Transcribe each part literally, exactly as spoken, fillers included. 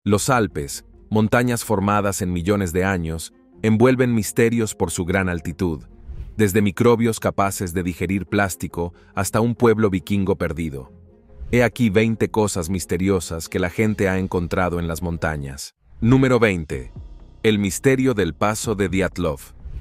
Los Alpes, montañas formadas en millones de años, envuelven misterios por su gran altitud, desde microbios capaces de digerir plástico hasta un pueblo vikingo perdido. He aquí veinte cosas misteriosas que la gente ha encontrado en las montañas. Número veinte. El misterio del paso de Dyatlov.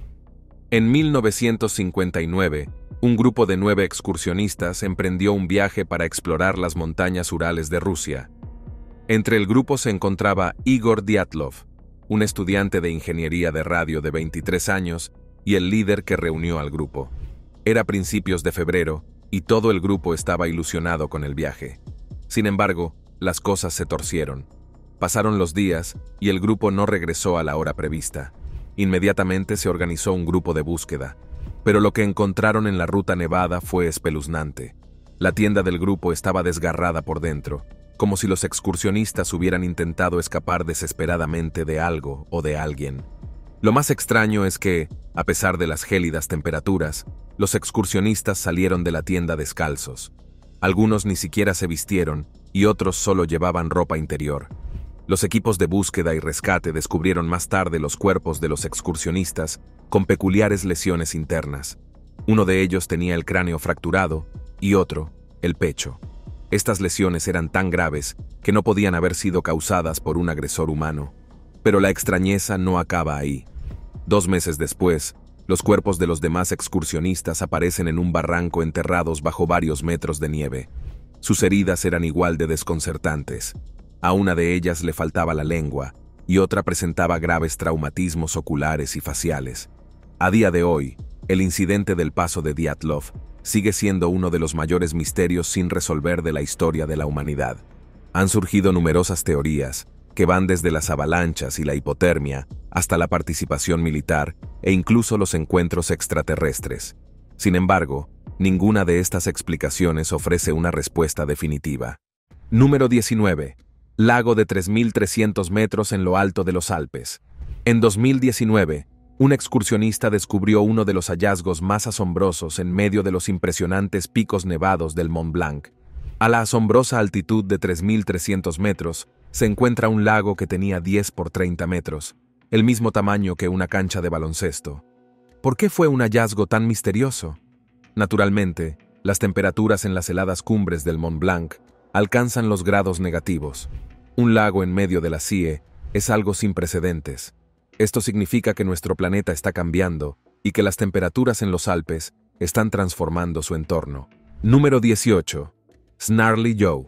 En mil novecientos cincuenta y nueve, un grupo de nueve excursionistas emprendió un viaje para explorar las montañas Urales de Rusia. Entre el grupo se encontraba Igor Dyatlov, un estudiante de ingeniería de radio de veintitrés años y el líder que reunió al grupo. Era principios de febrero y todo el grupo estaba ilusionado con el viaje. Sin embargo, las cosas se torcieron. Pasaron los días y el grupo no regresó a la hora prevista. Inmediatamente se organizó un grupo de búsqueda, pero lo que encontraron en la ruta nevada fue espeluznante. La tienda del grupo estaba desgarrada por dentro, como si los excursionistas hubieran intentado escapar desesperadamente de algo o de alguien. Lo más extraño es que, a pesar de las gélidas temperaturas, los excursionistas salieron de la tienda descalzos. Algunos ni siquiera se vistieron y otros solo llevaban ropa interior. Los equipos de búsqueda y rescate descubrieron más tarde los cuerpos de los excursionistas con peculiares lesiones internas. Uno de ellos tenía el cráneo fracturado y otro, el pecho. Estas lesiones eran tan graves que no podían haber sido causadas por un agresor humano. Pero la extrañeza no acaba ahí. Dos meses después, los cuerpos de los demás excursionistas aparecen en un barranco enterrados bajo varios metros de nieve. Sus heridas eran igual de desconcertantes. A una de ellas le faltaba la lengua y otra presentaba graves traumatismos oculares y faciales. A día de hoy, el incidente del paso de Dyatlov sigue siendo uno de los mayores misterios sin resolver de la historia de la humanidad. Han surgido numerosas teorías, que van desde las avalanchas y la hipotermia hasta la participación militar e incluso los encuentros extraterrestres. Sin embargo, ninguna de estas explicaciones ofrece una respuesta definitiva. Número diecinueve. Lago de tres mil trescientos metros en lo alto de los Alpes. En dos mil diecinueve, un excursionista descubrió uno de los hallazgos más asombrosos en medio de los impresionantes picos nevados del Mont Blanc. A la asombrosa altitud de tres mil trescientos metros, se encuentra un lago que tenía diez por treinta metros, el mismo tamaño que una cancha de baloncesto. ¿Por qué fue un hallazgo tan misterioso? Naturalmente, las temperaturas en las heladas cumbres del Mont Blanc alcanzan los grados negativos. Un lago en medio de la C I E es algo sin precedentes. Esto significa que nuestro planeta está cambiando y que las temperaturas en los Alpes están transformando su entorno. Número dieciocho. Snarly Joe.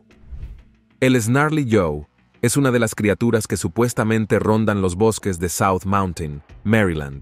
El Snarly Joe es una de las criaturas que supuestamente rondan los bosques de South Mountain, Maryland.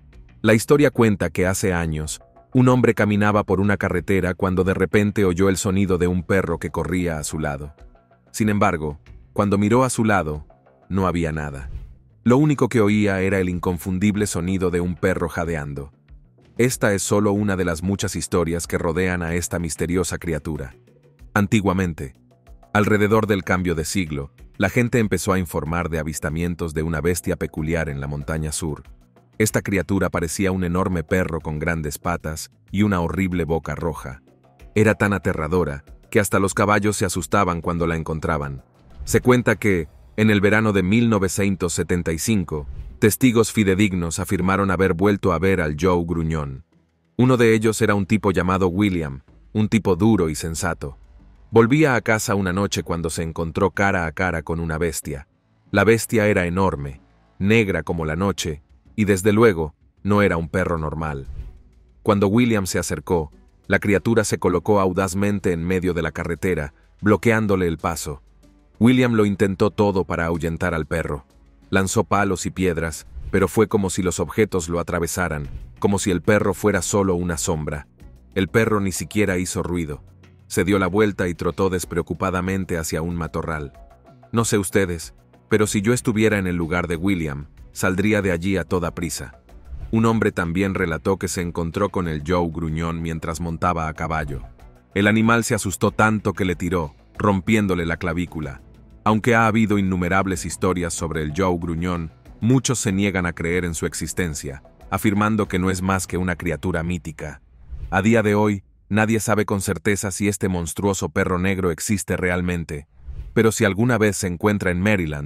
La historia cuenta que hace años, un hombre caminaba por una carretera cuando de repente oyó el sonido de un perro que corría a su lado. Sin embargo, cuando miró a su lado, no había nada. Lo único que oía era el inconfundible sonido de un perro jadeando. Esta es solo una de las muchas historias que rodean a esta misteriosa criatura. Antiguamente, alrededor del cambio de siglo, la gente empezó a informar de avistamientos de una bestia peculiar en la montaña sur. Esta criatura parecía un enorme perro con grandes patas y una horrible boca roja. Era tan aterradora que hasta los caballos se asustaban cuando la encontraban. Se cuenta que, en el verano de mil novecientos setenta y cinco, testigos fidedignos afirmaron haber vuelto a ver al Joe gruñón. Uno de ellos era un tipo llamado William, un tipo duro y sensato. Volvía a casa una noche cuando se encontró cara a cara con una bestia. La bestia era enorme, negra como la noche, y desde luego, no era un perro normal. Cuando William se acercó, la criatura se colocó audazmente en medio de la carretera, bloqueándole el paso. William lo intentó todo para ahuyentar al perro. Lanzó palos y piedras, pero fue como si los objetos lo atravesaran, como si el perro fuera solo una sombra. El perro ni siquiera hizo ruido. Se dio la vuelta y trotó despreocupadamente hacia un matorral. No sé ustedes, pero si yo estuviera en el lugar de William, saldría de allí a toda prisa. Un hombre también relató que se encontró con el Joe gruñón mientras montaba a caballo. El animal se asustó tanto que le tiró, rompiéndole la clavícula. Aunque ha habido innumerables historias sobre el Joe gruñón, muchos se niegan a creer en su existencia, afirmando que no es más que una criatura mítica. A día de hoy, nadie sabe con certeza si este monstruoso perro negro existe realmente, pero si alguna vez se encuentra en Maryland,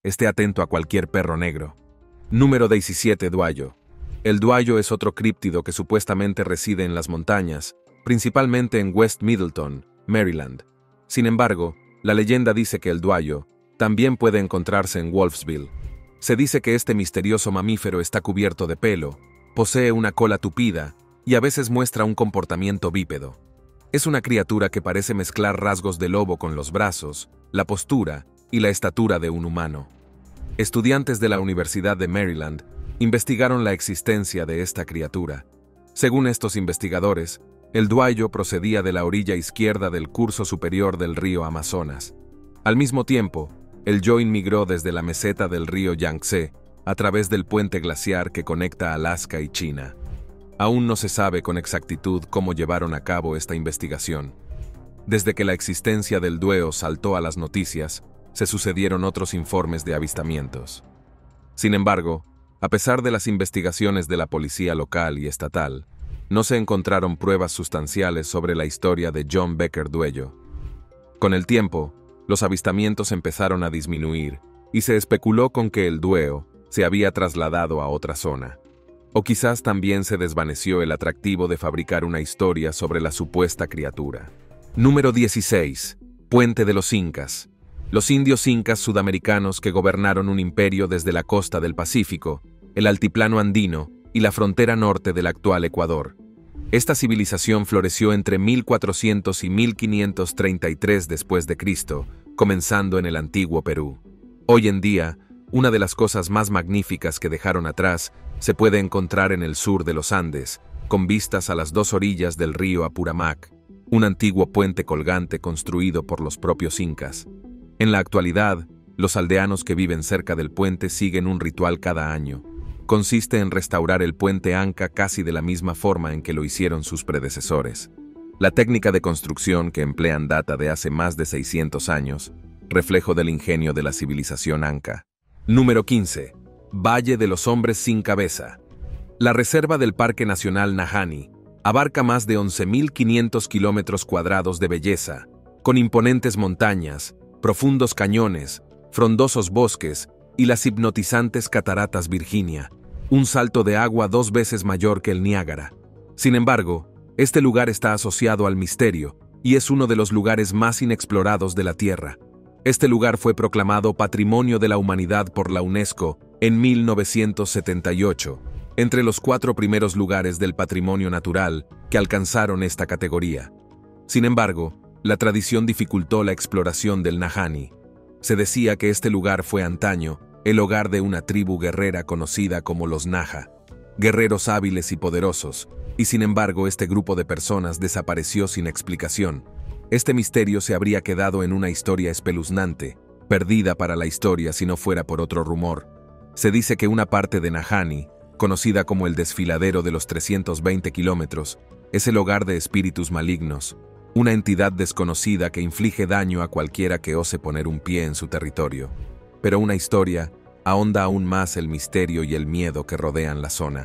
Esté atento a cualquier perro negro. Número diecisiete. Duayo. El duayo es otro críptido que supuestamente reside en las montañas, principalmente en West Middleton, Maryland. Sin embargo, la leyenda dice que el duayo también puede encontrarse en Wolfsville. Se dice que este misterioso mamífero está cubierto de pelo, posee una cola tupida y a veces muestra un comportamiento bípedo. Es una criatura que parece mezclar rasgos de lobo con los brazos, la postura y la estatura de un humano. Estudiantes de la Universidad de Maryland investigaron la existencia de esta criatura. Según estos investigadores, el duayo procedía de la orilla izquierda del curso superior del río Amazonas. Al mismo tiempo, el yoin migró desde la meseta del río Yangtze a través del puente glaciar que conecta Alaska y China. Aún no se sabe con exactitud cómo llevaron a cabo esta investigación. Desde que la existencia del dueo saltó a las noticias, se sucedieron otros informes de avistamientos. Sin embargo, a pesar de las investigaciones de la policía local y estatal, no se encontraron pruebas sustanciales sobre la historia de John Becker Duello. Con el tiempo, los avistamientos empezaron a disminuir y se especuló con que el dueo se había trasladado a otra zona. O quizás también se desvaneció el atractivo de fabricar una historia sobre la supuesta criatura. Número dieciséis. Puente de los Incas. Los indios incas sudamericanos que gobernaron un imperio desde la costa del Pacífico, el altiplano andino y la frontera norte del actual Ecuador. Esta civilización floreció entre mil cuatrocientos y mil quinientos treinta y tres después de Cristo, comenzando en el antiguo Perú. Hoy en día, una de las cosas más magníficas que dejaron atrás se puede encontrar en el sur de los Andes, con vistas a las dos orillas del río Apurimac, un antiguo puente colgante construido por los propios incas. En la actualidad, los aldeanos que viven cerca del puente siguen un ritual cada año. Consiste en restaurar el puente Anca casi de la misma forma en que lo hicieron sus predecesores. La técnica de construcción que emplean data de hace más de seiscientos años, reflejo del ingenio de la civilización Anca. Número quince. Valle de los Hombres Sin Cabeza. La reserva del Parque Nacional Nahanni abarca más de once mil quinientos kilómetros cuadrados de belleza, con imponentes montañas, profundos cañones, frondosos bosques y las hipnotizantes cataratas Virginia, un salto de agua dos veces mayor que el Niágara. Sin embargo, este lugar está asociado al misterio y es uno de los lugares más inexplorados de la Tierra. Este lugar fue proclamado Patrimonio de la Humanidad por la UNESCO en mil novecientos setenta y ocho, entre los cuatro primeros lugares del patrimonio natural que alcanzaron esta categoría. Sin embargo, la tradición dificultó la exploración del Nahanni. Se decía que este lugar fue antaño el hogar de una tribu guerrera conocida como los Naja, guerreros hábiles y poderosos, y sin embargo este grupo de personas desapareció sin explicación. Este misterio se habría quedado en una historia espeluznante, perdida para la historia si no fuera por otro rumor. Se dice que una parte de Nahanni, conocida como el desfiladero de los trescientos veinte kilómetros, es el hogar de espíritus malignos, una entidad desconocida que inflige daño a cualquiera que ose poner un pie en su territorio. Pero una historia ahonda aún más el misterio y el miedo que rodean la zona.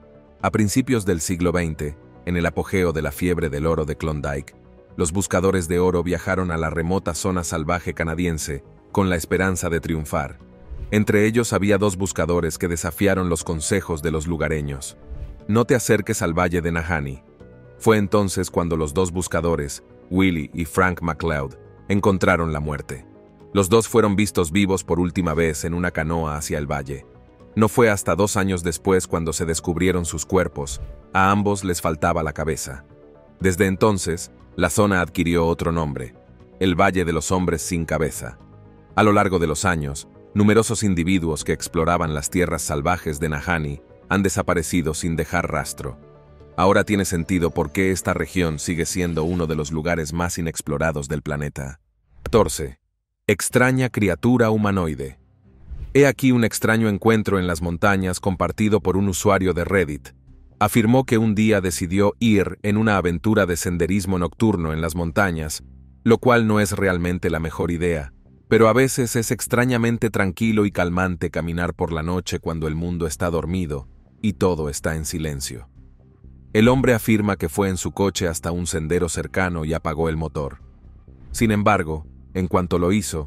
A principios del siglo veinte, en el apogeo de la fiebre del oro de Klondike, los buscadores de oro viajaron a la remota zona salvaje canadiense con la esperanza de triunfar. Entre ellos había dos buscadores que desafiaron los consejos de los lugareños. No te acerques al valle de Nahanni. Fue entonces cuando los dos buscadores, Willie y Frank McLeod, encontraron la muerte. Los dos fueron vistos vivos por última vez en una canoa hacia el valle. No fue hasta dos años después cuando se descubrieron sus cuerpos. A ambos les faltaba la cabeza. Desde entonces, la zona adquirió otro nombre, el Valle de los Hombres Sin Cabeza. A lo largo de los años, numerosos individuos que exploraban las tierras salvajes de Nahanni han desaparecido sin dejar rastro. Ahora tiene sentido por qué esta región sigue siendo uno de los lugares más inexplorados del planeta. catorce. Extraña criatura humanoide. He aquí un extraño encuentro en las montañas compartido por un usuario de Reddit. Afirmó que un día decidió ir en una aventura de senderismo nocturno en las montañas, lo cual no es realmente la mejor idea, pero a veces es extrañamente tranquilo y calmante caminar por la noche cuando el mundo está dormido y todo está en silencio. El hombre afirma que fue en su coche hasta un sendero cercano y apagó el motor. Sin embargo, en cuanto lo hizo,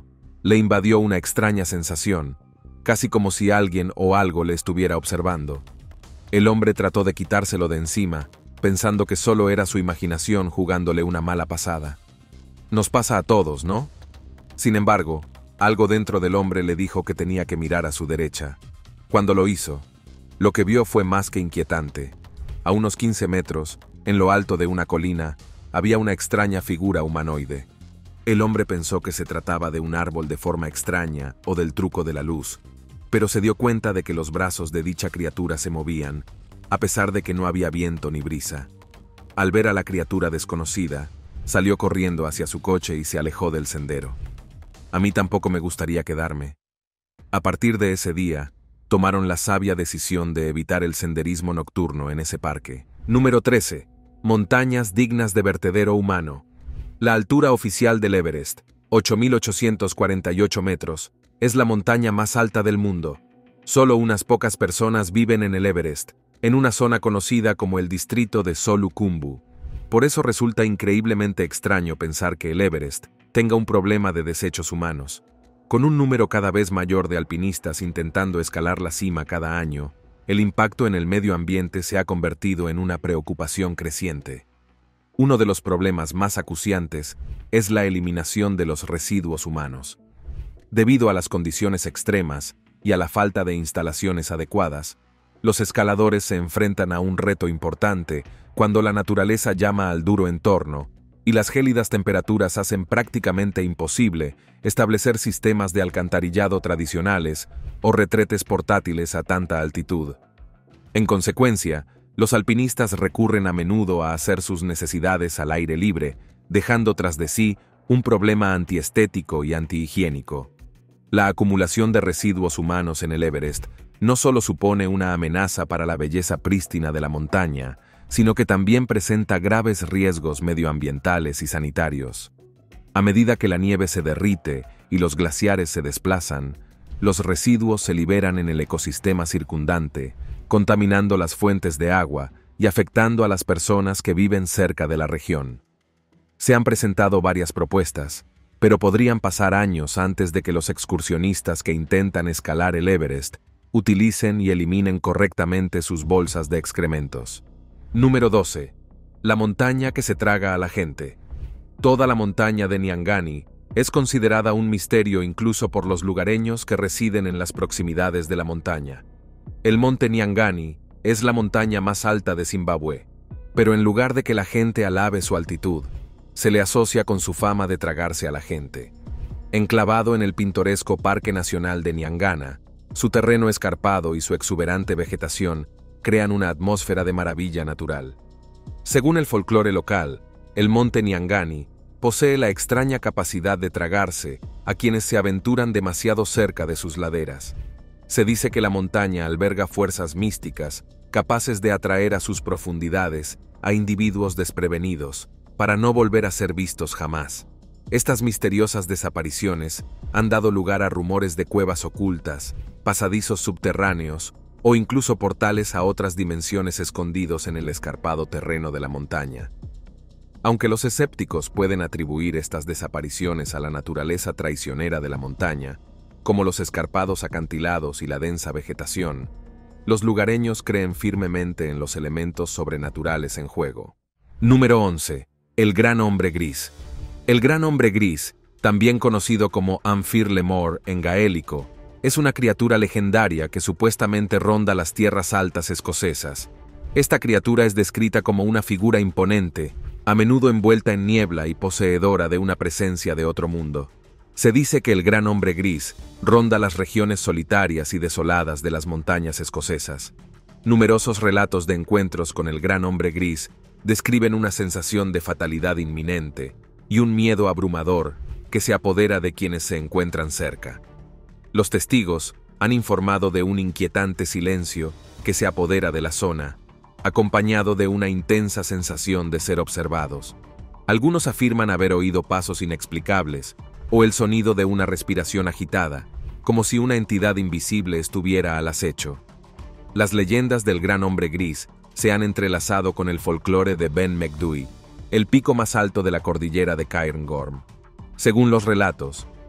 Le invadió una extraña sensación, casi como si alguien o algo le estuviera observando. El hombre trató de quitárselo de encima, pensando que solo era su imaginación jugándole una mala pasada. Nos pasa a todos, ¿no? Sin embargo, algo dentro del hombre le dijo que tenía que mirar a su derecha. Cuando lo hizo, lo que vio fue más que inquietante. A unos quince metros, en lo alto de una colina, había una extraña figura humanoide. El hombre pensó que se trataba de un árbol de forma extraña o del truco de la luz, pero se dio cuenta de que los brazos de dicha criatura se movían, a pesar de que no había viento ni brisa. Al ver a la criatura desconocida, salió corriendo hacia su coche y se alejó del sendero. A mí tampoco me gustaría quedarme. A partir de ese día, tomaron la sabia decisión de evitar el senderismo nocturno en ese parque. Número trece. Montañas dignas de vertedero humano. La altura oficial del Everest, ocho mil ochocientos cuarenta y ocho metros, es la montaña más alta del mundo. Solo unas pocas personas viven en el Everest, en una zona conocida como el distrito de Solukhumbu. Por eso resulta increíblemente extraño pensar que el Everest tenga un problema de desechos humanos. Con un número cada vez mayor de alpinistas intentando escalar la cima cada año, el impacto en el medio ambiente se ha convertido en una preocupación creciente. Uno de los problemas más acuciantes es la eliminación de los residuos humanos. Debido a las condiciones extremas y a la falta de instalaciones adecuadas, los escaladores se enfrentan a un reto importante cuando la naturaleza llama al duro entorno y las gélidas temperaturas hacen prácticamente imposible establecer sistemas de alcantarillado tradicionales o retretes portátiles a tanta altitud. En consecuencia, los alpinistas recurren a menudo a hacer sus necesidades al aire libre, dejando tras de sí un problema antiestético y antihigiénico. La acumulación de residuos humanos en el Everest no solo supone una amenaza para la belleza prístina de la montaña, sino que también presenta graves riesgos medioambientales y sanitarios. A medida que la nieve se derrite y los glaciares se desplazan, los residuos se liberan en el ecosistema circundante, contaminando las fuentes de agua y afectando a las personas que viven cerca de la región. Se han presentado varias propuestas, pero podrían pasar años antes de que los excursionistas que intentan escalar el Everest utilicen y eliminen correctamente sus bolsas de excrementos. Número doce. La montaña que se traga a la gente. Toda la montaña de Nyangani es considerada un misterio incluso por los lugareños que residen en las proximidades de la montaña. El monte Nyangani es la montaña más alta de Zimbabue, pero en lugar de que la gente alabe su altitud, se le asocia con su fama de tragarse a la gente. Enclavado en el pintoresco Parque Nacional de Nyangana, su terreno escarpado y su exuberante vegetación crean una atmósfera de maravilla natural. Según el folclore local, el monte Nyangani posee la extraña capacidad de tragarse a quienes se aventuran demasiado cerca de sus laderas. Se dice que la montaña alberga fuerzas místicas capaces de atraer a sus profundidades a individuos desprevenidos para no volver a ser vistos jamás. Estas misteriosas desapariciones han dado lugar a rumores de cuevas ocultas, pasadizos subterráneos o incluso portales a otras dimensiones escondidos en el escarpado terreno de la montaña. Aunque los escépticos pueden atribuir estas desapariciones a la naturaleza traicionera de la montaña, como los escarpados acantilados y la densa vegetación, los lugareños creen firmemente en los elementos sobrenaturales en juego. Número once. El Gran Hombre Gris. El Gran Hombre Gris, también conocido como Anfir Lemor en gaélico, es una criatura legendaria que supuestamente ronda las tierras altas escocesas. Esta criatura es descrita como una figura imponente, a menudo envuelta en niebla y poseedora de una presencia de otro mundo. Se dice que el Gran Hombre Gris ronda las regiones solitarias y desoladas de las montañas escocesas. Numerosos relatos de encuentros con el Gran Hombre Gris describen una sensación de fatalidad inminente y un miedo abrumador que se apodera de quienes se encuentran cerca. Los testigos han informado de un inquietante silencio que se apodera de la zona, acompañado de una intensa sensación de ser observados. Algunos afirman haber oído pasos inexplicables o el sonido de una respiración agitada, como si una entidad invisible estuviera al acecho. Las leyendas del Gran Hombre Gris se han entrelazado con el folclore de Ben Macdui, el pico más alto de la cordillera de Cairngorm. Según los relatos,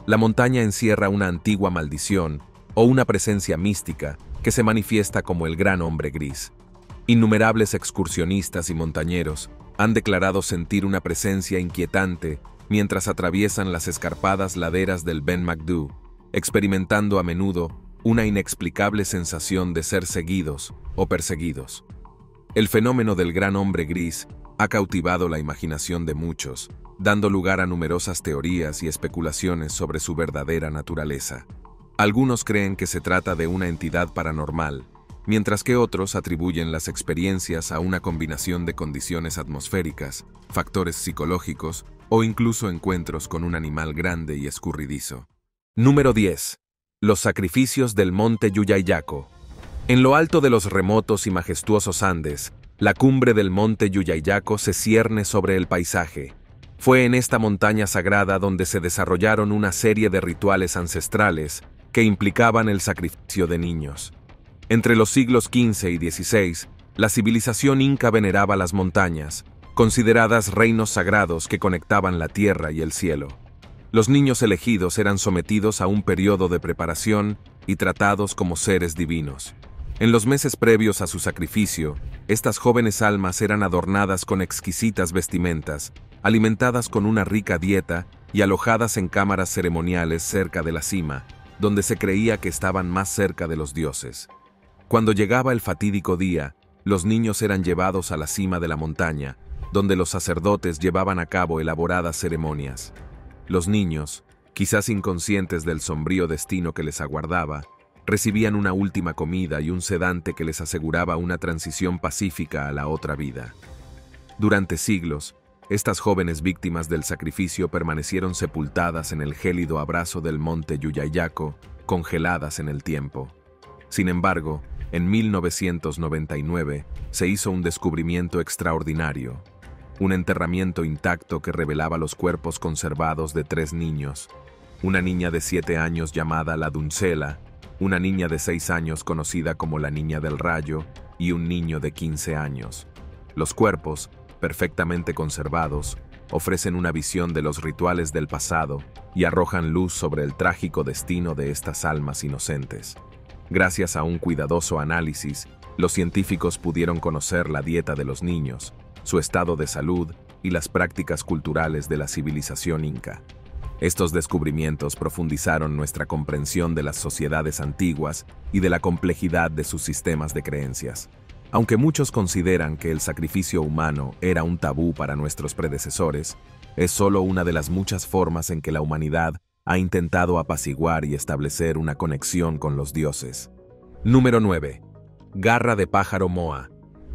La montaña encierra una antigua maldición o una presencia mística que se manifiesta como el Gran Hombre Gris. Innumerables excursionistas y montañeros han declarado sentir una presencia inquietante mientras atraviesan las escarpadas laderas del Ben Macdú, experimentando a menudo una inexplicable sensación de ser seguidos o perseguidos. El fenómeno del Gran Hombre Gris ha cautivado la imaginación de muchos, dando lugar a numerosas teorías y especulaciones sobre su verdadera naturaleza. Algunos creen que se trata de una entidad paranormal, mientras que otros atribuyen las experiencias a una combinación de condiciones atmosféricas, factores psicológicos o incluso encuentros con un animal grande y escurridizo. Número diez. Los sacrificios del monte Yuyayaco. En lo alto de los remotos y majestuosos Andes, la cumbre del monte Yuyayaco se cierne sobre el paisaje. Fue en esta montaña sagrada donde se desarrollaron una serie de rituales ancestrales que implicaban el sacrificio de niños. Entre los siglos quince y dieciséis, la civilización inca veneraba las montañas, consideradas reinos sagrados que conectaban la tierra y el cielo. Los niños elegidos eran sometidos a un periodo de preparación y tratados como seres divinos. En los meses previos a su sacrificio, estas jóvenes almas eran adornadas con exquisitas vestimentas, alimentadas con una rica dieta y alojadas en cámaras ceremoniales cerca de la cima, donde se creía que estaban más cerca de los dioses. Cuando llegaba el fatídico día, los niños eran llevados a la cima de la montaña, donde los sacerdotes llevaban a cabo elaboradas ceremonias. Los niños, quizás inconscientes del sombrío destino que les aguardaba, recibían una última comida y un sedante que les aseguraba una transición pacífica a la otra vida. Durante siglos, estas jóvenes víctimas del sacrificio permanecieron sepultadas en el gélido abrazo del monte Yuyayaco, congeladas en el tiempo. Sin embargo, en mil novecientos noventa y nueve se hizo un descubrimiento extraordinario, un enterramiento intacto que revelaba los cuerpos conservados de tres niños, una niña de siete años llamada la Doncella, una niña de seis años conocida como la Niña del Rayo y un niño de quince años. Los cuerpos, perfectamente conservados, ofrecen una visión de los rituales del pasado y arrojan luz sobre el trágico destino de estas almas inocentes. Gracias a un cuidadoso análisis, los científicos pudieron conocer la dieta de los niños, su estado de salud y las prácticas culturales de la civilización inca. Estos descubrimientos profundizaron nuestra comprensión de las sociedades antiguas y de la complejidad de sus sistemas de creencias. Aunque muchos consideran que el sacrificio humano era un tabú para nuestros predecesores, es solo una de las muchas formas en que la humanidad ha intentado apaciguar y establecer una conexión con los dioses. Número nueve. Garra de pájaro Moa.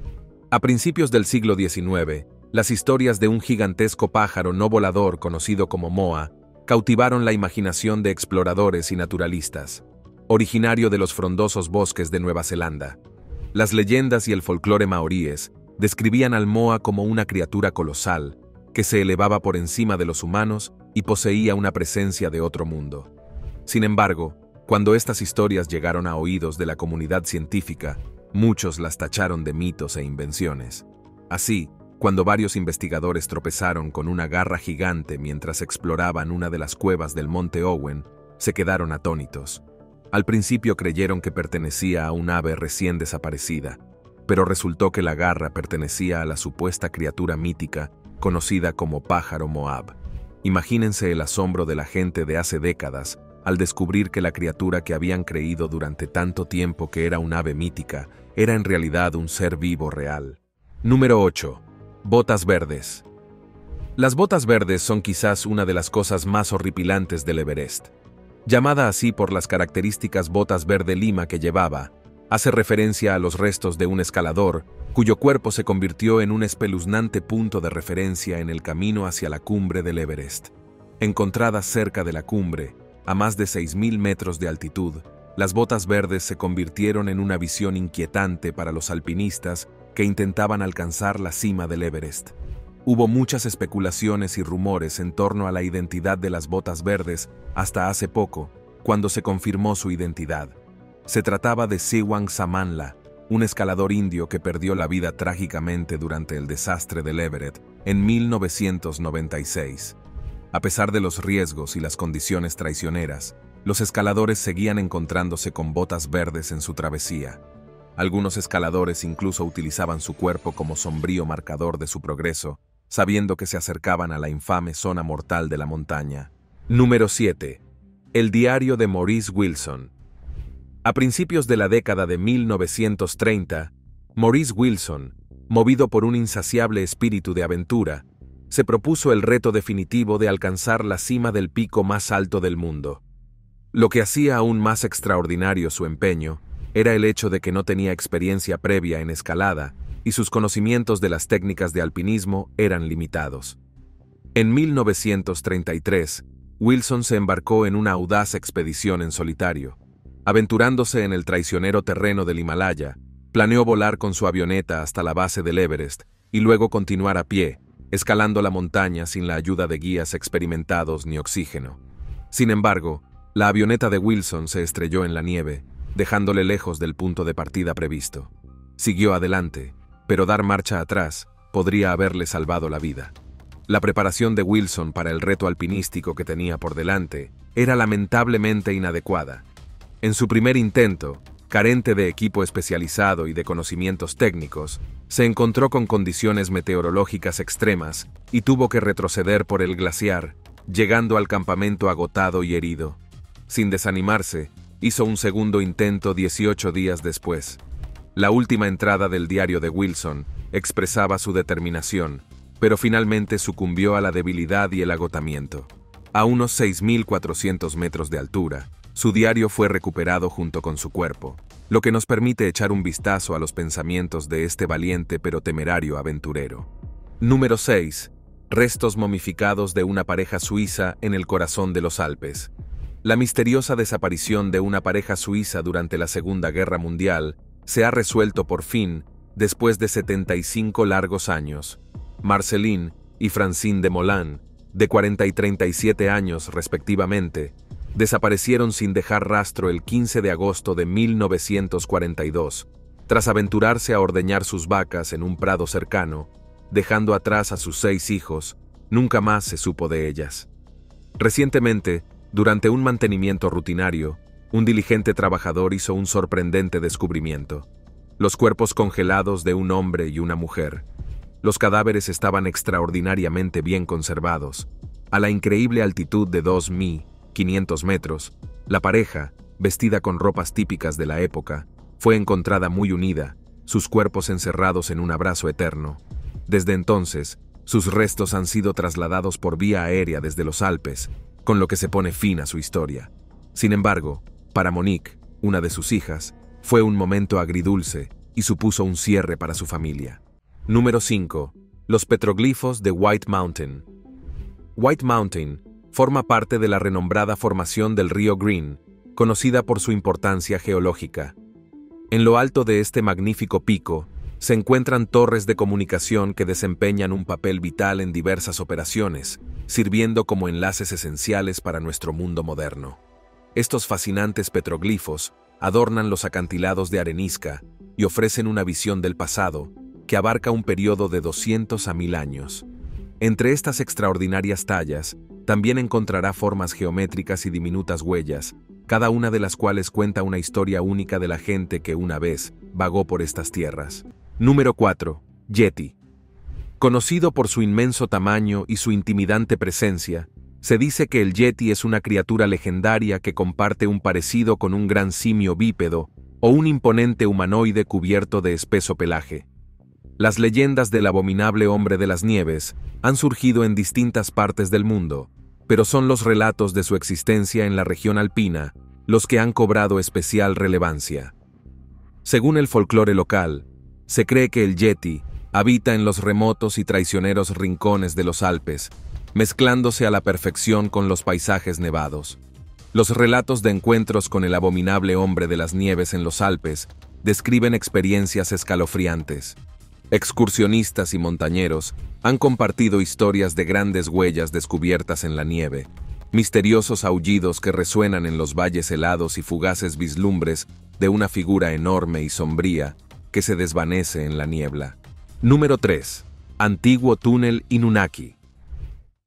A principios del siglo diecinueve, las historias de un gigantesco pájaro no volador conocido como Moa cautivaron la imaginación de exploradores y naturalistas. Originario de los frondosos bosques de Nueva Zelanda, las leyendas y el folclore maoríes describían al Moa como una criatura colosal que se elevaba por encima de los humanos y poseía una presencia de otro mundo. Sin embargo, cuando estas historias llegaron a oídos de la comunidad científica, muchos las tacharon de mitos e invenciones. Así, cuando varios investigadores tropezaron con una garra gigante mientras exploraban una de las cuevas del Monte Owen, se quedaron atónitos. Al principio creyeron que pertenecía a un ave recién desaparecida, pero resultó que la garra pertenecía a la supuesta criatura mítica conocida como pájaro Moab. Imagínense el asombro de la gente de hace décadas al descubrir que la criatura que habían creído durante tanto tiempo que era un ave mítica era en realidad un ser vivo real. Número ocho. Botas verdes. Las botas verdes son quizás una de las cosas más horripilantes del Everest. Llamada así por las características botas verde lima que llevaba, hace referencia a los restos de un escalador cuyo cuerpo se convirtió en un espeluznante punto de referencia en el camino hacia la cumbre del Everest. Encontradas cerca de la cumbre, a más de seis mil metros de altitud, las botas verdes se convirtieron en una visión inquietante para los alpinistas que intentaban alcanzar la cima del Everest. Hubo muchas especulaciones y rumores en torno a la identidad de las botas verdes hasta hace poco, cuando se confirmó su identidad. Se trataba de Sewang Samanla, un escalador indio que perdió la vida trágicamente durante el desastre del Everest en mil novecientos noventa y seis. A pesar de los riesgos y las condiciones traicioneras, los escaladores seguían encontrándose con botas verdes en su travesía. Algunos escaladores incluso utilizaban su cuerpo como sombrío marcador de su progreso, sabiendo que se acercaban a la infame zona mortal de la montaña. Número siete. El diario de Maurice Wilson. A principios de la década de mil novecientos treinta, Maurice Wilson, movido por un insaciable espíritu de aventura, se propuso el reto definitivo de alcanzar la cima del pico más alto del mundo. Lo que hacía aún más extraordinario su empeño era el hecho de que no tenía experiencia previa en escalada y sus conocimientos de las técnicas de alpinismo eran limitados. En mil novecientos treinta y tres, Wilson se embarcó en una audaz expedición en solitario. Aventurándose en el traicionero terreno del Himalaya, planeó volar con su avioneta hasta la base del Everest y luego continuar a pie, escalando la montaña sin la ayuda de guías experimentados ni oxígeno. Sin embargo, la avioneta de Wilson se estrelló en la nieve, dejándole lejos del punto de partida previsto. Siguió adelante, pero dar marcha atrás podría haberle salvado la vida. La preparación de Wilson para el reto alpinístico que tenía por delante era lamentablemente inadecuada. En su primer intento, carente de equipo especializado y de conocimientos técnicos, se encontró con condiciones meteorológicas extremas y tuvo que retroceder por el glaciar, llegando al campamento agotado y herido. Sin desanimarse, hizo un segundo intento dieciocho días después. La última entrada del diario de Wilson expresaba su determinación, pero finalmente sucumbió a la debilidad y el agotamiento. A unos seis mil cuatrocientos metros de altura, su diario fue recuperado junto con su cuerpo, lo que nos permite echar un vistazo a los pensamientos de este valiente pero temerario aventurero. Número seis. Restos momificados de una pareja suiza en el corazón de los Alpes. La misteriosa desaparición de una pareja suiza durante la Segunda Guerra Mundial se ha resuelto por fin después de setenta y cinco largos años. Marceline y Francine de Molin, de cuarenta y treinta y siete años respectivamente, desaparecieron sin dejar rastro el quince de agosto de mil novecientos cuarenta y dos, tras aventurarse a ordeñar sus vacas en un prado cercano, dejando atrás a sus seis hijos. Nunca más se supo de ellas. Recientemente, durante un mantenimiento rutinario, un diligente trabajador hizo un sorprendente descubrimiento: los cuerpos congelados de un hombre y una mujer. Los cadáveres estaban extraordinariamente bien conservados. A la increíble altitud de dos mil quinientos metros, la pareja, vestida con ropas típicas de la época, fue encontrada muy unida, sus cuerpos encerrados en un abrazo eterno. Desde entonces, sus restos han sido trasladados por vía aérea desde los Alpes, con lo que se pone fin a su historia. Sin embargo, para Monique, una de sus hijas, fue un momento agridulce y supuso un cierre para su familia. Número cinco. Los petroglifos de White Mountain. White Mountain forma parte de la renombrada formación del río Green, conocida por su importancia geológica. En lo alto de este magnífico pico, se encuentran torres de comunicación que desempeñan un papel vital en diversas operaciones, sirviendo como enlaces esenciales para nuestro mundo moderno. Estos fascinantes petroglifos adornan los acantilados de arenisca y ofrecen una visión del pasado que abarca un periodo de doscientos a mil años. Entre estas extraordinarias tallas, también encontrará formas geométricas y diminutas huellas, cada una de las cuales cuenta una historia única de la gente que una vez vagó por estas tierras. Número cuatro. Yeti. Conocido por su inmenso tamaño y su intimidante presencia, se dice que el Yeti es una criatura legendaria que comparte un parecido con un gran simio bípedo o un imponente humanoide cubierto de espeso pelaje. Las leyendas del abominable hombre de las nieves han surgido en distintas partes del mundo, pero son los relatos de su existencia en la región alpina los que han cobrado especial relevancia. Según el folclore local, se cree que el Yeti habita en los remotos y traicioneros rincones de los Alpes, mezclándose a la perfección con los paisajes nevados. Los relatos de encuentros con el abominable hombre de las nieves en los Alpes describen experiencias escalofriantes. Excursionistas y montañeros han compartido historias de grandes huellas descubiertas en la nieve, misteriosos aullidos que resuenan en los valles helados y fugaces vislumbres de una figura enorme y sombría que se desvanece en la niebla. Número tres. Antiguo túnel Inunaki.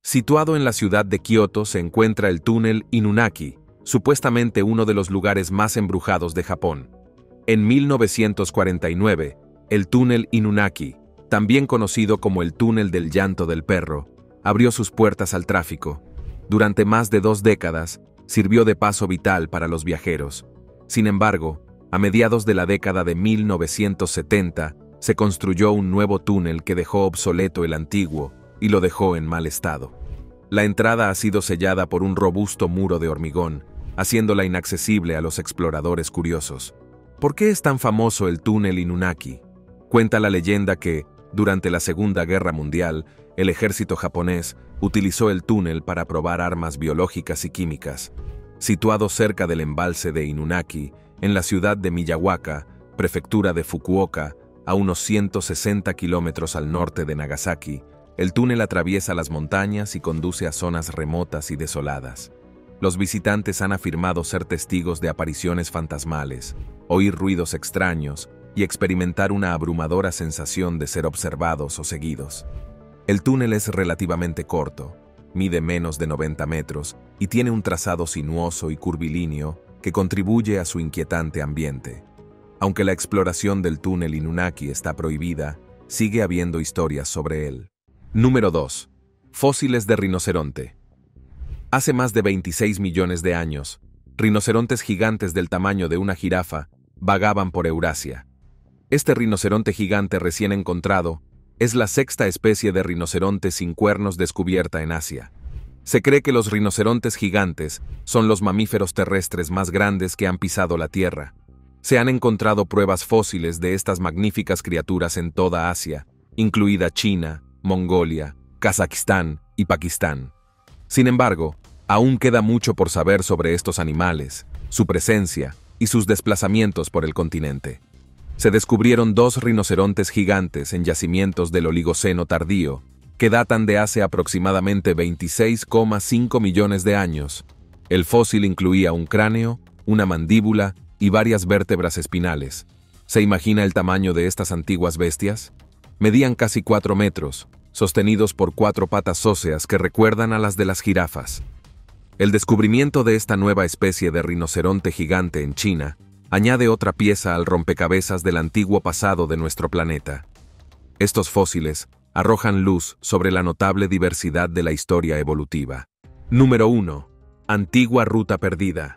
Situado en la ciudad de Kioto se encuentra el túnel Inunaki, supuestamente uno de los lugares más embrujados de Japón. En mil novecientos cuarenta y nueve, el túnel Inunaki, también conocido como el túnel del llanto del perro, abrió sus puertas al tráfico. Durante más de dos décadas, sirvió de paso vital para los viajeros. Sin embargo, a mediados de la década de mil novecientos setenta, se construyó un nuevo túnel que dejó obsoleto el antiguo y lo dejó en mal estado. La entrada ha sido sellada por un robusto muro de hormigón, haciéndola inaccesible a los exploradores curiosos. ¿Por qué es tan famoso el túnel Inunaki? Cuenta la leyenda que, durante la Segunda Guerra Mundial, el ejército japonés utilizó el túnel para probar armas biológicas y químicas. Situado cerca del embalse de Inunaki, en la ciudad de Miyawaka, prefectura de Fukuoka, a unos ciento sesenta kilómetros al norte de Nagasaki, el túnel atraviesa las montañas y conduce a zonas remotas y desoladas. Los visitantes han afirmado ser testigos de apariciones fantasmales, oír ruidos extraños y experimentar una abrumadora sensación de ser observados o seguidos. El túnel es relativamente corto, mide menos de noventa metros y tiene un trazado sinuoso y curvilíneo que contribuye a su inquietante ambiente. Aunque la exploración del túnel Inunaki está prohibida, sigue habiendo historias sobre él. Número dos. Fósiles de rinoceronte. Hace más de veintiséis millones de años, rinocerontes gigantes del tamaño de una jirafa vagaban por Eurasia. Este rinoceronte gigante recién encontrado es la sexta especie de rinoceronte sin cuernos descubierta en Asia. Se cree que los rinocerontes gigantes son los mamíferos terrestres más grandes que han pisado la Tierra. Se han encontrado pruebas fósiles de estas magníficas criaturas en toda Asia, incluida China, Mongolia, Kazajistán y Pakistán. Sin embargo, aún queda mucho por saber sobre estos animales, su presencia y sus desplazamientos por el continente. Se descubrieron dos rinocerontes gigantes en yacimientos del Oligoceno tardío, que datan de hace aproximadamente veintiséis coma cinco millones de años. El fósil incluía un cráneo, una mandíbula y varias vértebras espinales. ¿Se imagina el tamaño de estas antiguas bestias? Medían casi cuatro metros, sostenidos por cuatro patas óseas que recuerdan a las de las jirafas. El descubrimiento de esta nueva especie de rinoceronte gigante en China añade otra pieza al rompecabezas del antiguo pasado de nuestro planeta. Estos fósiles arrojan luz sobre la notable diversidad de la historia evolutiva. Número uno. Antigua ruta perdida.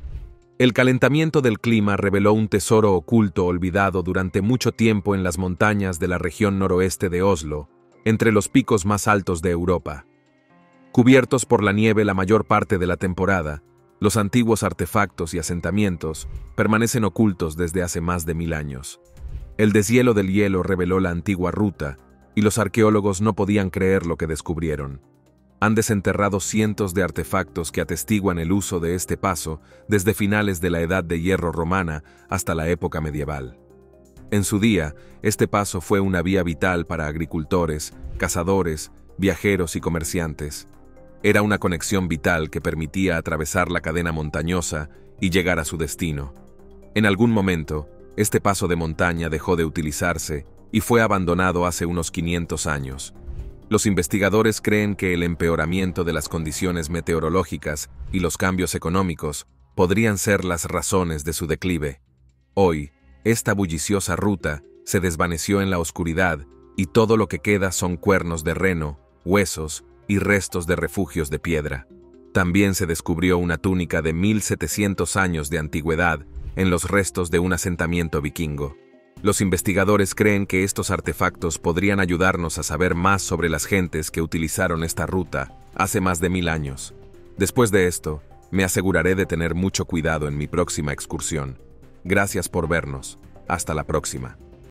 El calentamiento del clima reveló un tesoro oculto olvidado durante mucho tiempo en las montañas de la región noroeste de Oslo, entre los picos más altos de Europa. Cubiertos por la nieve la mayor parte de la temporada, los antiguos artefactos y asentamientos permanecen ocultos desde hace más de mil años. El deshielo del hielo reveló la antigua ruta, y los arqueólogos no podían creer lo que descubrieron. Han desenterrado cientos de artefactos que atestiguan el uso de este paso desde finales de la Edad de Hierro romana hasta la época medieval. En su día, este paso fue una vía vital para agricultores, cazadores, viajeros y comerciantes. Era una conexión vital que permitía atravesar la cadena montañosa y llegar a su destino. En algún momento, este paso de montaña dejó de utilizarse y fue abandonado hace unos quinientos años. Los investigadores creen que el empeoramiento de las condiciones meteorológicas y los cambios económicos podrían ser las razones de su declive. Hoy, esta bulliciosa ruta se desvaneció en la oscuridad y todo lo que queda son cuernos de reno, huesos y restos de refugios de piedra. También se descubrió una túnica de mil setecientos años de antigüedad en los restos de un asentamiento vikingo. Los investigadores creen que estos artefactos podrían ayudarnos a saber más sobre las gentes que utilizaron esta ruta hace más de mil años. Después de esto, me aseguraré de tener mucho cuidado en mi próxima excursión. Gracias por vernos. Hasta la próxima.